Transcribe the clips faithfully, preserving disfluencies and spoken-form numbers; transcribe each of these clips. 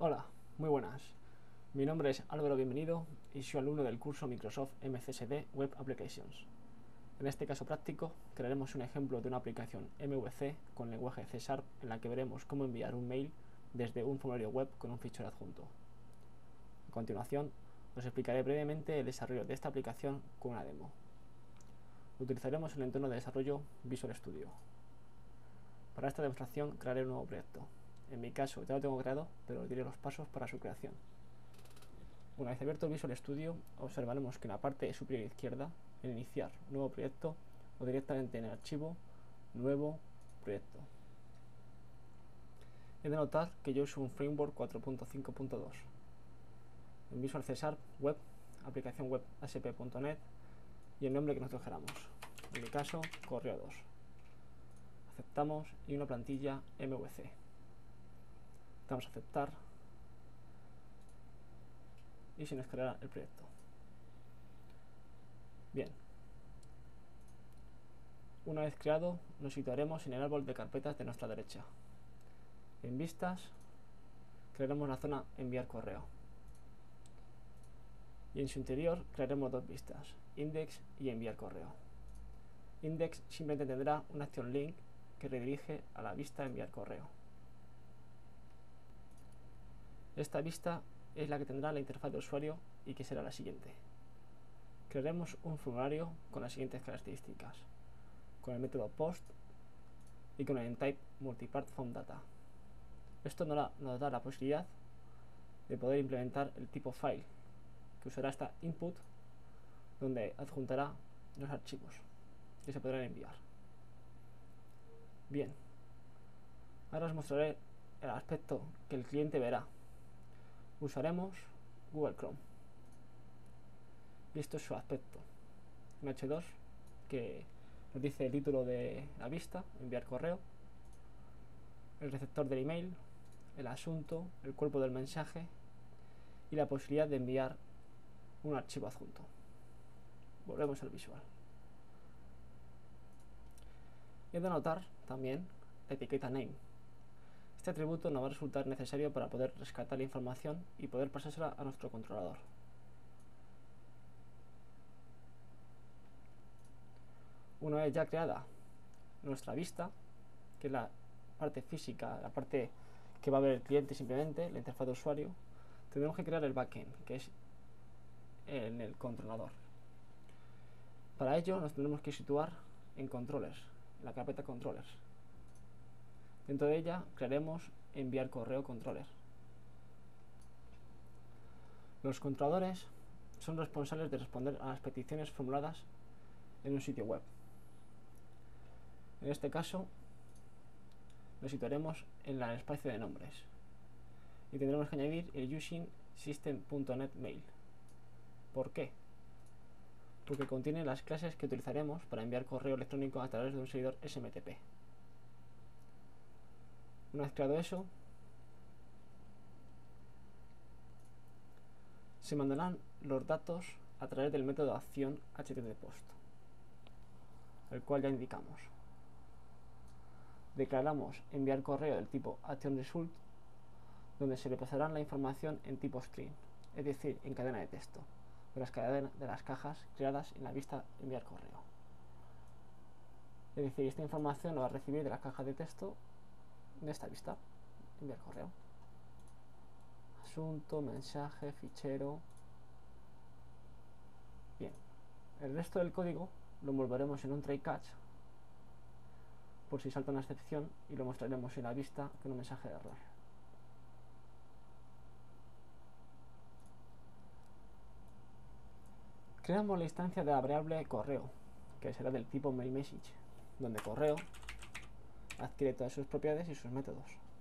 Hola, muy buenas. Mi nombre es Álvaro Bienvenido y soy alumno del curso Microsoft M C S D Web Applications. En este caso práctico, crearemos un ejemplo de una aplicación M V C con lenguaje C Sharp en la que veremos cómo enviar un mail desde un formulario web con un fichero adjunto. A continuación, os explicaré brevemente el desarrollo de esta aplicación con una demo. Utilizaremos el entorno de desarrollo Visual Studio. Para esta demostración crearé un nuevo proyecto. En mi caso ya lo tengo creado, pero os diré los pasos para su creación. Una vez abierto el Visual Studio, observaremos que en la parte superior izquierda, en Iniciar nuevo proyecto o directamente en el archivo Nuevo proyecto. He de notar que yo uso un framework cuatro punto cinco punto dos. En Visual C Sharp Web, aplicación web A S P punto net y el nombre que nosotros queramos. En mi caso, Correo dos. Aceptamos y una plantilla M V C. Damos a aceptar y se nos creará el proyecto. Bien. Una vez creado, nos situaremos en el árbol de carpetas de nuestra derecha. En vistas, crearemos la zona enviar correo. Y en su interior crearemos dos vistas, index y enviar correo. Index simplemente tendrá una acción link que redirige a la vista enviar correo. Esta vista es la que tendrá la interfaz de usuario y que será la siguiente. Crearemos un formulario con las siguientes características, con el método post y con el type multipart form data. Esto nos da, nos da la posibilidad de poder implementar el tipo file, que usará esta input, donde adjuntará los archivos que se podrán enviar. Bien, ahora os mostraré el aspecto que el cliente verá. Usaremos Google Chrome. Y esto es su aspecto. Un H dos que nos dice el título de la vista, enviar correo, el receptor del email, el asunto, el cuerpo del mensaje y la posibilidad de enviar un archivo adjunto. Volvemos al visual. He de anotar también la etiqueta name. Este atributo nos va a resultar necesario para poder rescatar la información y poder pasársela a nuestro controlador. Una vez ya creada nuestra vista, que es la parte física, la parte que va a ver el cliente simplemente, la interfaz de usuario, tendremos que crear el backend, que es en el controlador. Para ello nos tendremos que situar en controllers, en la carpeta controllers. Dentro de ella crearemos enviar correo controller. Los controladores son responsables de responder a las peticiones formuladas en un sitio web. En este caso nos situaremos en el espacio de nombres y tendremos que añadir el using system punto net mail. ¿Por qué? Porque contiene las clases que utilizaremos para enviar correo electrónico a través de un servidor S M T P. Una vez creado eso, se mandarán los datos a través del método acción httpost, el cual ya indicamos. Declaramos enviar correo del tipo actionResult, donde se le pasará la información en tipo string, es decir, en cadena de texto, de las, cadena, de las cajas creadas en la vista enviar correo. Es decir, esta información lo va a recibir de las cajas de texto de esta vista enviar correo. Asunto, mensaje, fichero. Bien, el resto del código lo envolveremos en un try catch por si salta una excepción y lo mostraremos en la vista con un mensaje de error. Creamos la instancia de la variable correo, que será del tipo mailMessage, donde correo adquiere todas sus propiedades y sus métodos.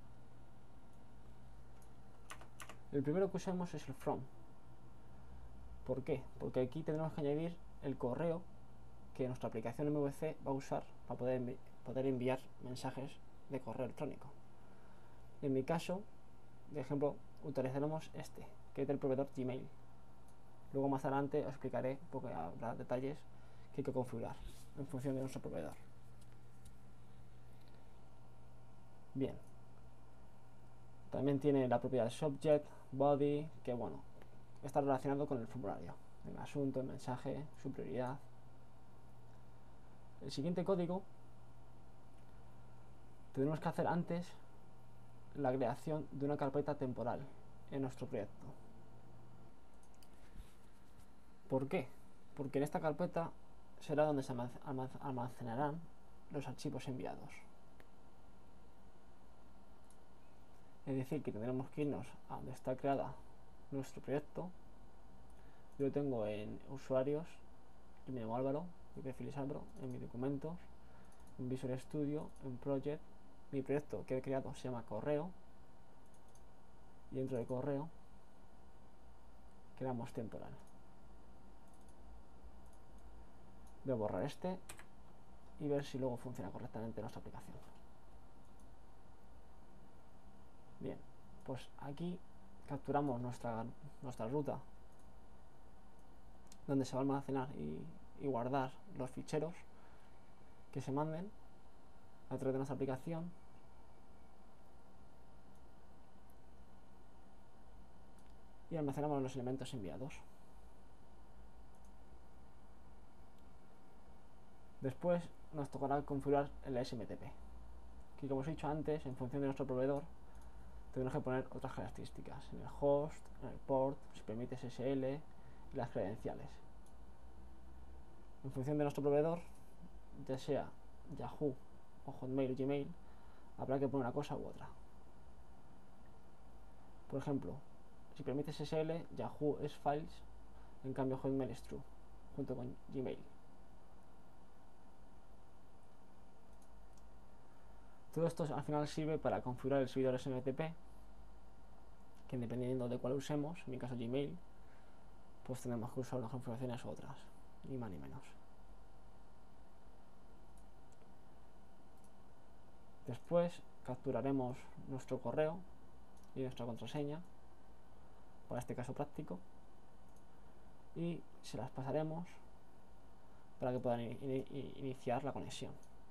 El primero que usamos es el from. ¿Por qué? Porque aquí tendremos que añadir el correo que nuestra aplicación M V C va a usar para poder, envi poder enviar mensajes de correo electrónico. En mi caso, de ejemplo, utilizaremos este, que es del proveedor Gmail. Luego más adelante os explicaré, porque habrá detalles que hay que configurar en función de nuestro proveedor. Bien. También tiene la propiedad subject, body, que bueno, está relacionado con el formulario, el asunto, el mensaje, su prioridad. El siguiente código tenemos que hacer antes la creación de una carpeta temporal en nuestro proyecto. ¿Por qué? Porque en esta carpeta será donde se almacenarán los archivos enviados. Es decir, que tendremos que irnos a donde está creada nuestro proyecto. Yo lo tengo en usuarios, yo me llamo Álvaro, mi perfil es Álvaro, en mis documentos, en Visual Studio, en Project. Mi proyecto que he creado se llama Correo, y dentro de Correo creamos temporal. Voy a borrar este y ver si luego funciona correctamente nuestra aplicación. Bien, pues aquí capturamos nuestra, nuestra ruta donde se va a almacenar y, y guardar los ficheros que se manden a través de nuestra aplicación. Y almacenamos los elementos enviados. Después nos tocará configurar el S M T P, que como os he dicho antes, en función de nuestro proveedor tenemos que poner otras características en el host, en el port, si permite S S L y las credenciales. En función de nuestro proveedor, ya sea Yahoo o Hotmail o Gmail, habrá que poner una cosa u otra. Por ejemplo, si permite S S L, Yahoo es files, en cambio Hotmail es true, junto con Gmail. Todo esto al final sirve para configurar el servidor S M T P, que dependiendo de cuál usemos, en mi caso Gmail, pues tenemos que usar unas configuraciones u otras, ni más ni menos. Después capturaremos nuestro correo y nuestra contraseña, para este caso práctico, y se las pasaremos para que puedan in in iniciar la conexión.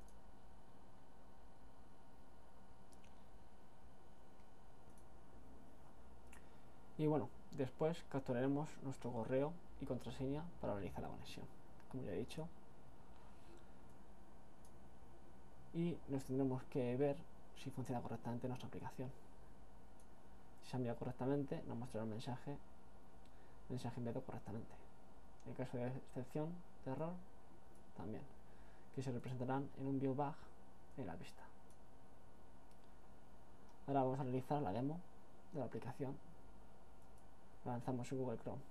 Y bueno, después capturaremos nuestro correo y contraseña para realizar la conexión, como ya he dicho. Y nos tendremos que ver si funciona correctamente nuestra aplicación. Si se ha enviado correctamente, nos mostrará un mensaje, mensaje enviado correctamente. En caso de excepción, de error, también, que se representarán en un view bug en la vista. Ahora vamos a realizar la demo de la aplicación. La lanzamos en Google Chrome.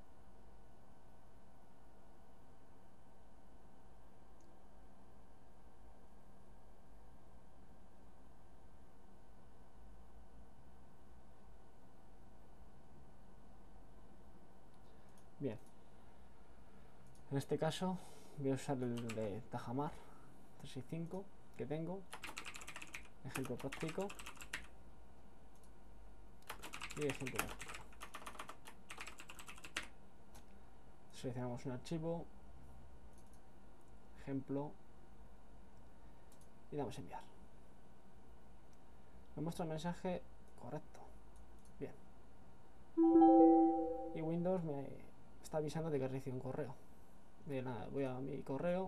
Bien, en este caso voy a usar el de Tajamar trescientos sesenta y cinco que tengo, ejemplo práctico y ejemplo práctico. Seleccionamos un archivo, ejemplo, y damos a enviar. Me muestra el mensaje correcto. Bien. Y Windows me está avisando de que he recibido un correo. De nada, voy a mi correo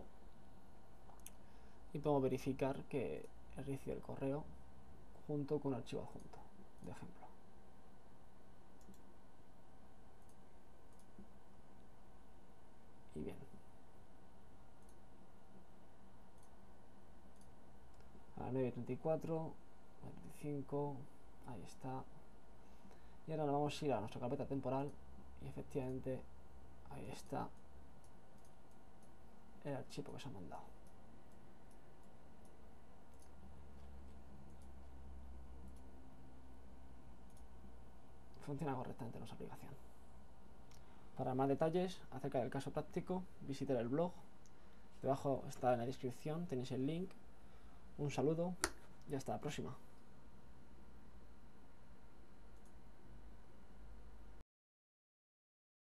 y puedo verificar que he recibido el correo junto con un archivo adjunto de ejemplo. Y bien. A las nueve treinta y cuatro, cuarenta y cinco, ahí está. Y ahora nos vamos a ir a nuestra carpeta temporal y efectivamente ahí está el archivo que se ha mandado. Funciona correctamente nuestra aplicación. Para más detalles acerca del caso práctico, visitar el blog. Debajo está en la descripción, tenéis el link. Un saludo y hasta la próxima.